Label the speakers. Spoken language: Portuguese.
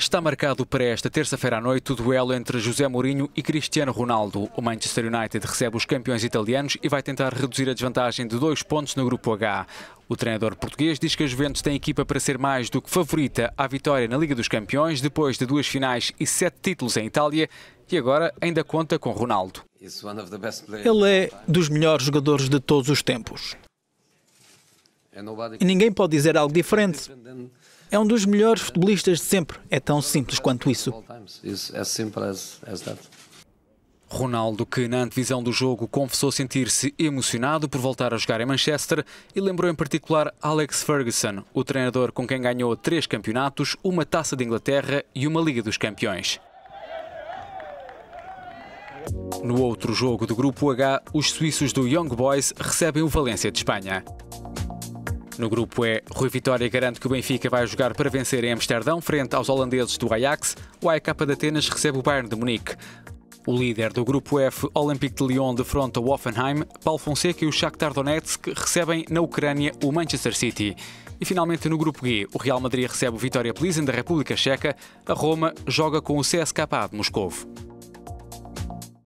Speaker 1: Está marcado para esta terça-feira à noite o duelo entre José Mourinho e Cristiano Ronaldo. O Manchester United recebe os campeões italianos e vai tentar reduzir a desvantagem de 2 pontos no Grupo H. O treinador português diz que a Juventus tem equipa para ser mais do que favorita à vitória na Liga dos Campeões, depois de 2 finais e 7 títulos em Itália, e agora ainda conta com Ronaldo.
Speaker 2: Ele é dos melhores jogadores de todos os tempos. E ninguém pode dizer algo diferente. É um dos melhores futebolistas de sempre. É tão simples quanto isso.
Speaker 1: Ronaldo, que na antevisão do jogo confessou sentir-se emocionado por voltar a jogar em Manchester e lembrou em particular Alex Ferguson, o treinador com quem ganhou 3 campeonatos, uma Taça de Inglaterra e uma Liga dos Campeões. No outro jogo do Grupo H, os suíços do Young Boys recebem o Valência de Espanha. No Grupo E, Rui Vitória garante que o Benfica vai jogar para vencer em Amsterdão frente aos holandeses do Ajax. O AEK de Atenas recebe o Bayern de Munique. O líder do Grupo F, Olympique de Lyon, defronta o Hoffenheim. Paulo Fonseca e o Shakhtar Donetsk recebem na Ucrânia o Manchester City. E finalmente no Grupo G, o Real Madrid recebe o Vitória Plzeň da República Checa. A Roma joga com o CSKA de Moscovo.